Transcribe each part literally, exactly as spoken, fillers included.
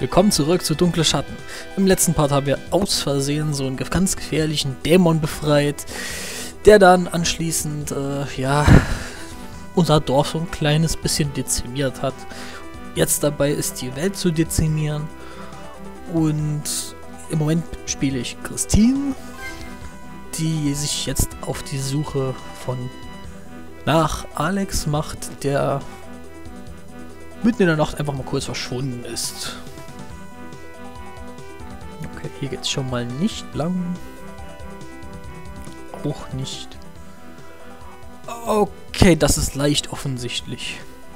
Willkommen zurück zu Dunkle Schatten. Im letzten Part haben wir aus Versehen so einen ganz gefährlichen Dämon befreit, der dann anschließend, äh, ja, unser Dorf so ein kleines bisschen dezimiert hat. Jetzt dabei ist, die Welt zu dezimieren. Und im Moment spiele ich Christine, die sich jetzt auf die Suche von nach Alex macht, der mitten in der Nacht einfach mal kurz verschwunden ist. Okay, hier geht's schon mal nicht lang. Auch nicht. Okay, das ist leicht offensichtlich.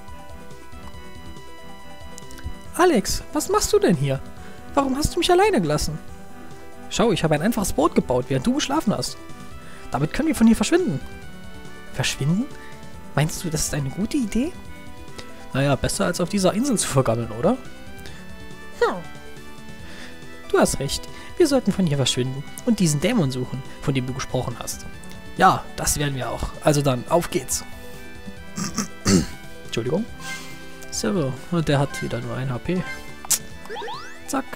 Alex, was machst du denn hier? Warum hast du mich alleine gelassen? Schau, ich habe ein einfaches Boot gebaut, während du geschlafen hast. Damit können wir von hier verschwinden. Verschwinden? Meinst du, das ist eine gute Idee? Naja, besser als auf dieser Insel zu vergammeln, oder? Hm. Du hast recht. Wir sollten von hier verschwinden und diesen Dämon suchen, von dem du gesprochen hast. Ja, das werden wir auch. Also dann, auf geht's. Entschuldigung. So, und der hat wieder nur ein H P. Zack.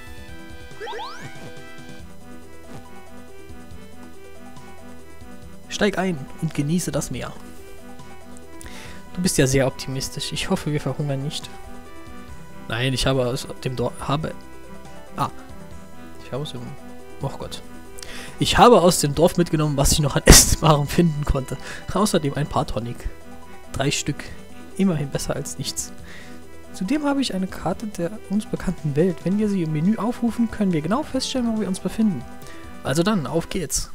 Steig ein und genieße das Meer. Du bist ja sehr optimistisch. Ich hoffe, wir verhungern nicht. Nein, ich habe aus dem Dorf... Habe... Ah. Ich habe aus dem... Oh Gott. Ich habe aus dem Dorf mitgenommen, was ich noch an Essbarem finden konnte. Außerdem ein paar Tonic. Drei Stück. Immerhin besser als nichts. Zudem habe ich eine Karte der uns bekannten Welt. Wenn wir sie im Menü aufrufen, können wir genau feststellen, wo wir uns befinden. Also dann, auf geht's.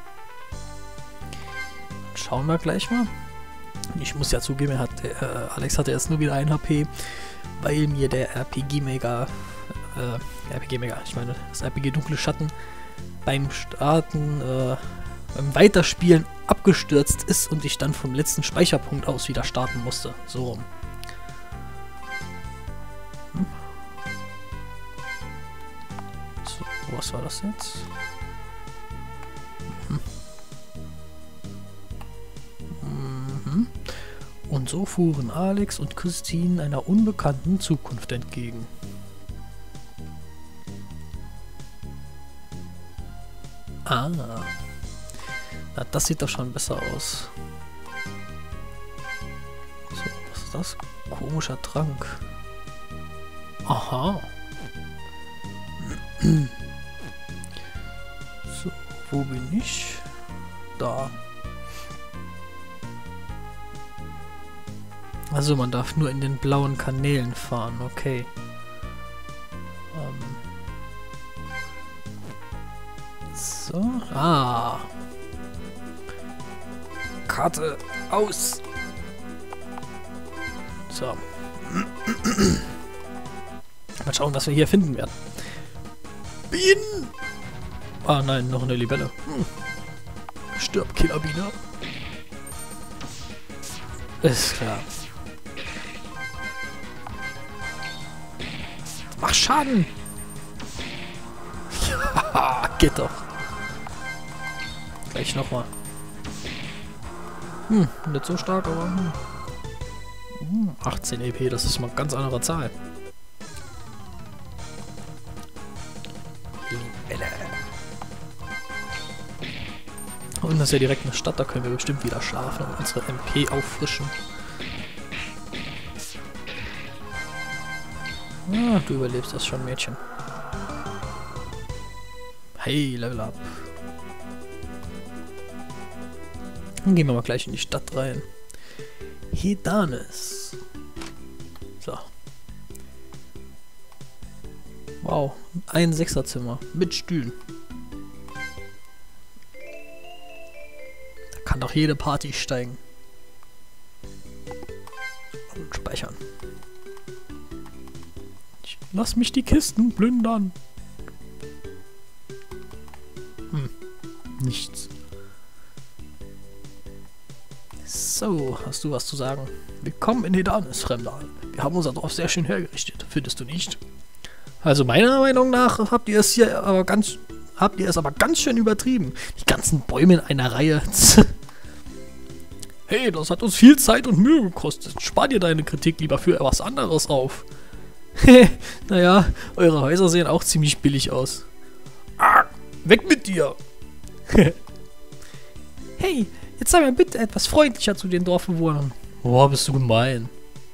Schauen wir gleich mal. Ich muss ja zugeben, er hat, äh, Alex hatte erst nur wieder ein H P, weil mir der R P G-Mega, äh, R P G-Mega, ich meine, das R P G Dunkle Schatten beim Starten, äh, beim Weiterspielen abgestürzt ist und ich dann vom letzten Speicherpunkt aus wieder starten musste. So. Hm. So, was war das jetzt? Hm. Und so fuhren Alex und Christine einer unbekannten Zukunft entgegen. Ah. Na, das sieht doch schon besser aus. So, was ist das? Komischer Trank. Aha. So, wo bin ich? Da. Also man darf nur in den blauen Kanälen fahren, okay. Ähm. So, ah. Karte aus. So. Mal schauen, was wir hier finden werden. Bienen! Ah nein, noch eine Libelle. Hm. Stirb, Killerbiene. Ist klar. Mach Schaden! Ja, geht doch. Gleich nochmal. Hm, nicht so stark, aber... Hm. Hm, achtzehn E P, das ist mal eine ganz andere Zahl. Und das ist ja direkt eine Stadt, da können wir bestimmt wieder schlafen und unsere M P auffrischen. Ah, du überlebst das schon, Mädchen. Hey, Level up. Dann gehen wir mal gleich in die Stadt rein. Hedanis. So. Wow, ein Sechserzimmer mit Stühlen. Da kann doch jede Party steigen. Und speichern. Lass mich die Kisten plündern. Hm, nichts. So, hast du was zu sagen? Willkommen in Hedanis, Fremder. Wir haben unser Dorf sehr schön hergerichtet, findest du nicht? Also meiner Meinung nach habt ihr es hier aber ganz, habt ihr es aber ganz schön übertrieben. Die ganzen Bäume in einer Reihe. Hey, das hat uns viel Zeit und Mühe gekostet. Spar dir deine Kritik lieber für etwas anderes auf. Naja, eure Häuser sehen auch ziemlich billig aus. Ah, weg mit dir! Hey, jetzt sei mal bitte etwas freundlicher zu den Dorfbewohnern. Boah, bist du gemein.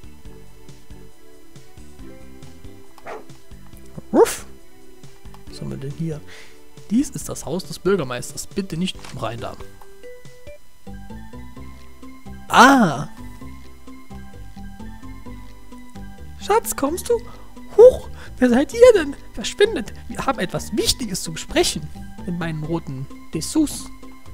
Ruff! Was haben wir denn hier? Dies ist das Haus des Bürgermeisters. Bitte nicht rein da. Ah! Schatz, kommst du? Huch, wer seid ihr denn? Verschwindet. Wir haben etwas Wichtiges zu besprechen. In meinen roten Dessous.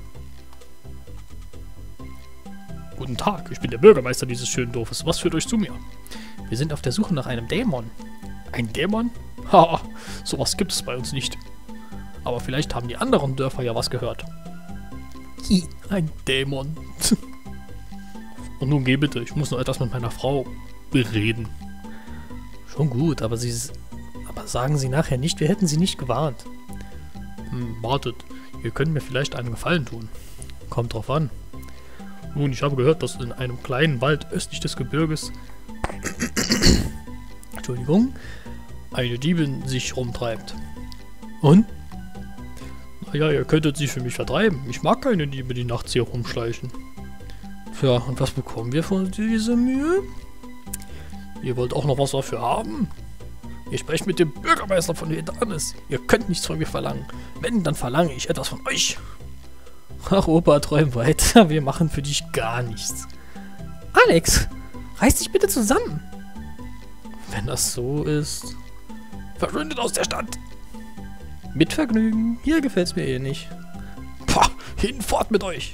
Guten Tag, ich bin der Bürgermeister dieses schönen Dorfes. Was führt euch zu mir? Wir sind auf der Suche nach einem Dämon. Ein Dämon? Haha, sowas gibt es bei uns nicht. Aber vielleicht haben die anderen Dörfer ja was gehört. Hi, ein Dämon. Und nun geh bitte, ich muss noch etwas mit meiner Frau bereden. Schon gut, aber sie... Aber sagen Sie nachher nicht, wir hätten Sie nicht gewarnt. Hm, wartet, ihr könnt mir vielleicht einen Gefallen tun. Kommt drauf an. Nun, ich habe gehört, dass in einem kleinen Wald östlich des Gebirges... Entschuldigung... eine Diebin sich rumtreibt. Und? Naja, ihr könntet sie für mich vertreiben. Ich mag keine Diebe, die nachts hier rumschleichen. Tja, und was bekommen wir von dieser Mühe? Ihr wollt auch noch was dafür haben? Ihr sprecht mit dem Bürgermeister von Vedanis. Ihr könnt nichts von mir verlangen. Wenn, dann verlange ich etwas von euch. Ach, Opa, träum weiter. Wir machen für dich gar nichts. Alex, reiß dich bitte zusammen. Wenn das so ist... Verschwindet aus der Stadt! Mit Vergnügen. Hier gefällt's mir eh nicht. Pah, hinfort mit euch!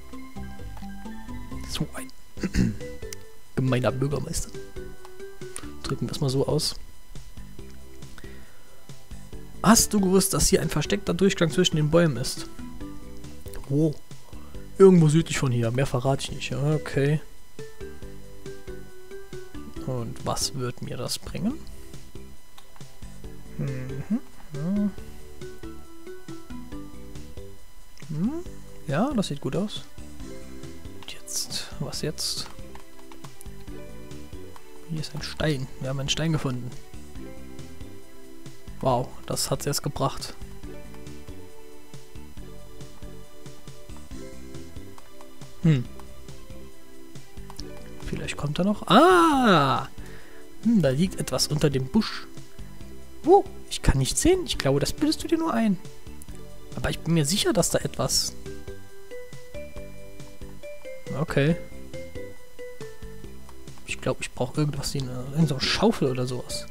So ein gemeiner Bürgermeister. Drücken wir es mal so aus. Hast du gewusst, dass hier ein versteckter Durchgang zwischen den Bäumen ist? Wo? Irgendwo südlich von hier. Mehr verrate ich nicht. Okay. Und was wird mir das bringen? Mhm. Mhm. Hm. Ja, das sieht gut aus. Und jetzt, was jetzt? Hier ist ein Stein. Wir haben einen Stein gefunden. Wow, das hat's erst gebracht. Hm. Vielleicht kommt er noch. Ah! Hm, da liegt etwas unter dem Busch. Wo? Ich kann nicht sehen. Ich glaube, das bildest du dir nur ein. Aber ich bin mir sicher, dass da etwas... Okay. Ich glaube, ich brauche irgendwas wie eine, irgendeine Schaufel oder sowas.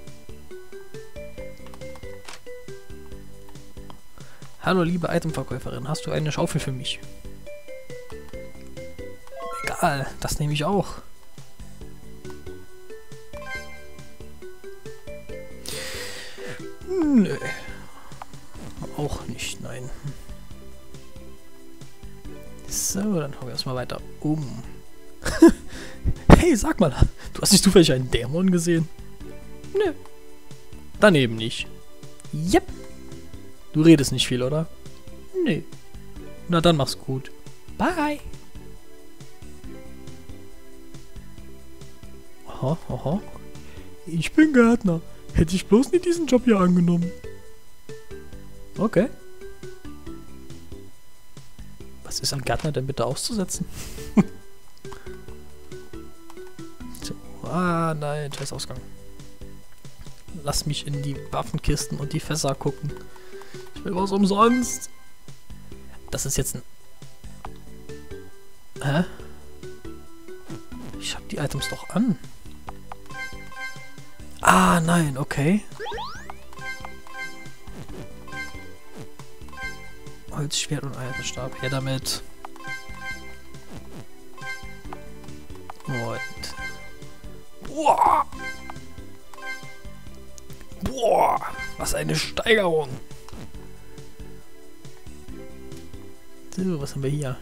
Hallo, liebe Itemverkäuferin. Hast du eine Schaufel für mich? Egal, das nehme ich auch. Nö. Auch nicht, nein. So, dann schauen wir erstmal weiter um. Hey, sag mal, du hast nicht zufällig einen Dämon gesehen? Nö. Daneben nicht. Yep. Du redest nicht viel, oder? Nö. Na dann mach's gut. Bye. Aha, aha. Ich bin Gärtner. Hätte ich bloß nicht diesen Job hier angenommen. Okay. Was ist ein Gärtner denn bitte auszusetzen? So. Ah, nein, scheiß Ausgang. Lass mich in die Waffenkisten und die Fässer gucken. Ich will was umsonst. Das ist jetzt ein... Hä? Ich hab die Items doch an. Ah, nein, okay. Holzschwert und Eisenstab. Her damit. Und... Boah! Boah! Was eine Steigerung! So, was haben wir hier?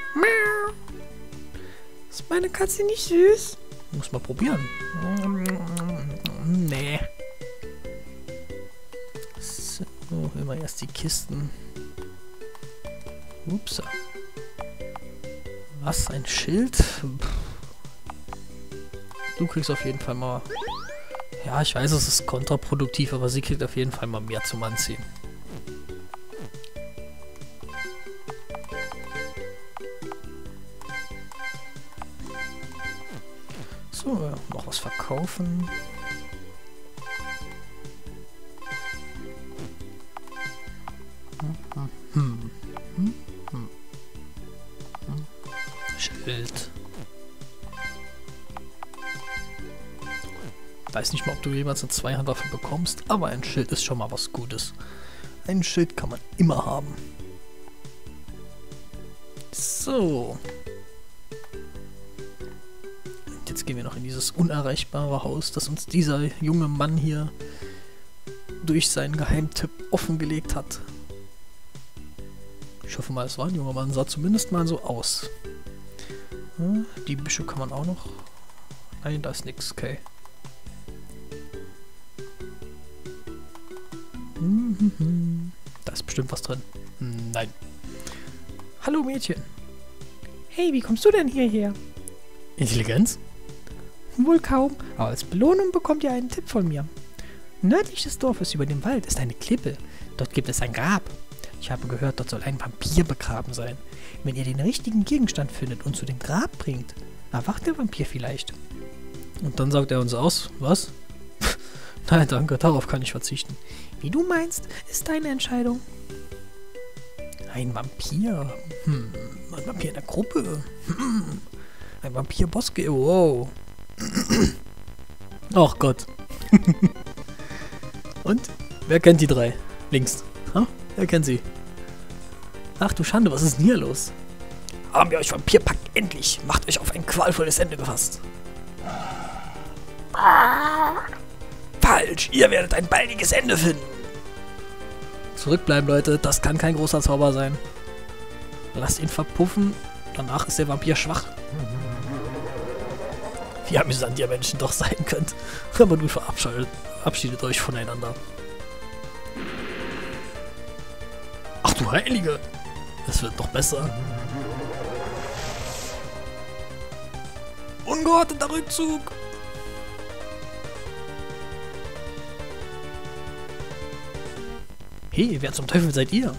Ist meine Katze nicht süß? Muss mal probieren. Nee. So, immer erst die Kisten. Ups. Was? Ein Schild? Du kriegst auf jeden Fall mal Ja, ich weiß, es ist kontraproduktiv, aber sie kriegt auf jeden Fall mal mehr zum Anziehen. So, noch was verkaufen. Hm, hm, hm, hm, hm. Schild. Weiß nicht mal, ob du jemals eine Zweihandwaffe bekommst, aber ein Schild ist schon mal was Gutes. Ein Schild kann man immer haben. So. Und jetzt gehen wir noch in dieses unerreichbare Haus, das uns dieser junge Mann hier durch seinen Geheimtipp offengelegt hat. Ich hoffe mal, es war ein junger Mann, sah zumindest mal so aus. Hm, die Büsche kann man auch noch... Nein, da ist nichts, okay. Da ist bestimmt was drin. Nein. Hallo Mädchen. Hey, wie kommst du denn hierher? Intelligenz? Wohl kaum, aber als Belohnung bekommt ihr einen Tipp von mir. Nördlich des Dorfes über dem Wald ist eine Klippe. Dort gibt es ein Grab. Ich habe gehört, dort soll ein Vampir begraben sein. Wenn ihr den richtigen Gegenstand findet und zu dem Grab bringt, erwacht der Vampir vielleicht. Und dann sagt er uns aus, was? Nein, danke, darauf kann ich verzichten. Wie du meinst, ist deine Entscheidung. Ein Vampir? Hm, ein Vampir in der Gruppe? Hm, ein Vampir-Boske? Wow. Ach Gott. Und? Wer kennt die drei? Links. Ha? Wer kennt sie? Ach du Schande, was ist denn hier los? Haben wir euch Vampirpakt endlich? Macht euch auf ein qualvolles Ende gefasst. Falsch, ihr werdet ein baldiges Ende finden. Zurückbleiben, Leute, das kann kein großer Zauber sein. Lasst ihn verpuffen, danach ist der Vampir schwach. Wie amüsant ihr Menschen doch sein könnt. Aber nun verabschiedet, verabschiedet euch voneinander. Ach du Heilige! Es wird noch besser. Ungeordneter Rückzug! Hey, wer zum Teufel seid ihr?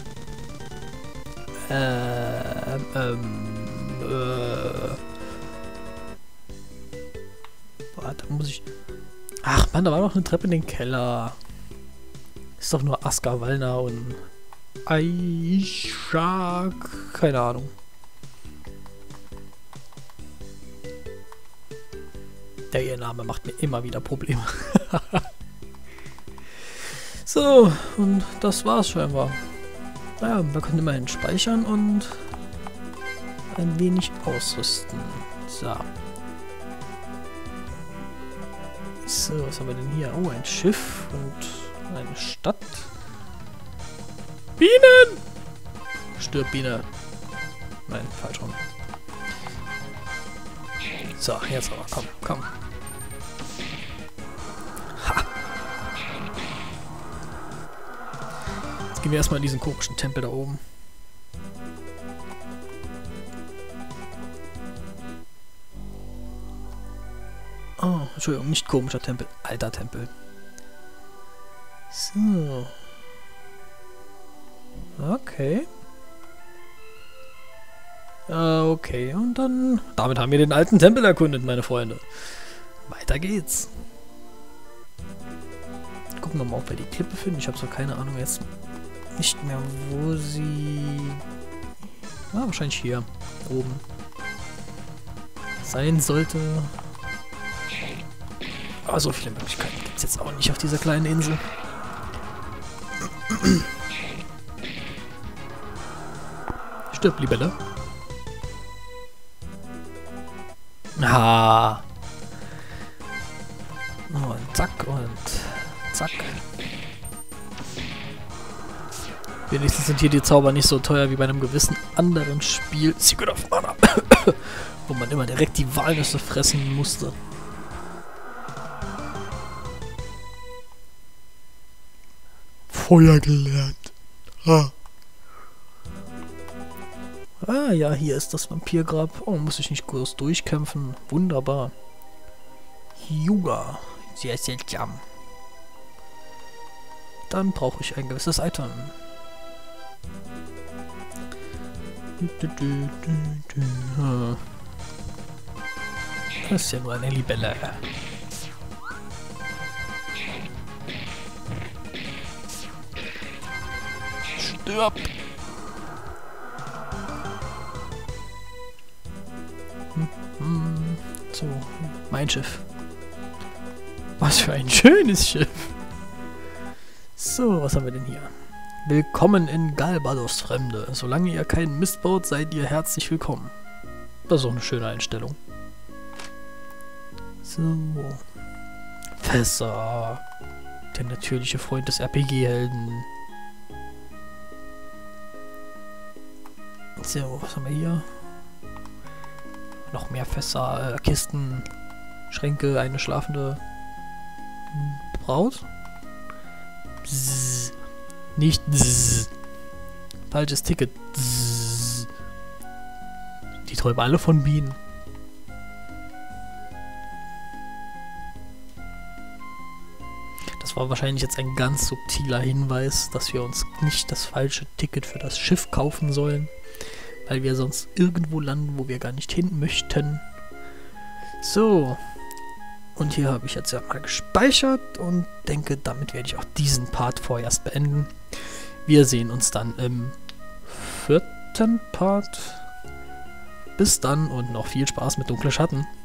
Ähm, ähm, äh... Warte, muss ich... Ach Mann, da war noch eine Treppe in den Keller. Ist doch nur Aska, Wallner und... Aisha... Keine Ahnung. Der ihr Name macht mir immer wieder Probleme. So, und das war's scheinbar. Naja, wir können immerhin speichern und ein wenig ausrüsten. So. So, was haben wir denn hier? Oh, ein Schiff und eine Stadt. Bienen! Stirb, Biene. Nein, falsch rum. So, jetzt aber, komm, komm. Ha! Jetzt gehen wir erstmal in diesen komischen Tempel da oben. Oh, Entschuldigung, nicht komischer Tempel, alter Tempel. So. Okay. Okay, und dann... Damit haben wir den alten Tempel erkundet, meine Freunde. Weiter geht's. Gucken wir mal, ob wir die Klippe finden. Ich habe so keine Ahnung jetzt nicht mehr, wo sie... Ah, wahrscheinlich hier. Oben. Sein sollte... Aber so viele Möglichkeiten gibt es jetzt auch nicht auf dieser kleinen Insel. Stirb, Libelle. Ah. Und zack und zack. Wenigstens sind hier die Zauber nicht so teuer wie bei einem gewissen anderen Spiel, Secret of Mana, wo man immer direkt die Walnüsse fressen musste. Feuer gelernt. Ah. Ah ja, hier ist das Vampirgrab. Oh, muss ich nicht groß durchkämpfen. Wunderbar. Yuga. Sehr seltsam. Dann brauche ich ein gewisses Item. Das ist ja nur eine Libelle. Stirb! So, mein Schiff. Was für ein schönes Schiff. So, was haben wir denn hier? Willkommen in Galbados, Fremde. Solange ihr keinen Mist baut, seid ihr herzlich willkommen. Das ist auch eine schöne Einstellung. So. Fässer. Der natürliche Freund des R P G-Helden. So, was haben wir hier? Noch mehr Fässer, äh, Kisten, Schränke, eine schlafende Braut. Bzzz. Nicht bzzz. Falsches Ticket. Bzzz. Die träumen alle von Bienen. Das war wahrscheinlich jetzt ein ganz subtiler Hinweis, dass wir uns nicht das falsche Ticket für das Schiff kaufen sollen, weil wir sonst irgendwo landen, wo wir gar nicht hin möchten. So. Und hier habe ich jetzt ja mal gespeichert und denke, damit werde ich auch diesen Part vorerst beenden. Wir sehen uns dann im vierten Part. Bis dann und noch viel Spaß mit Dunkle Schatten.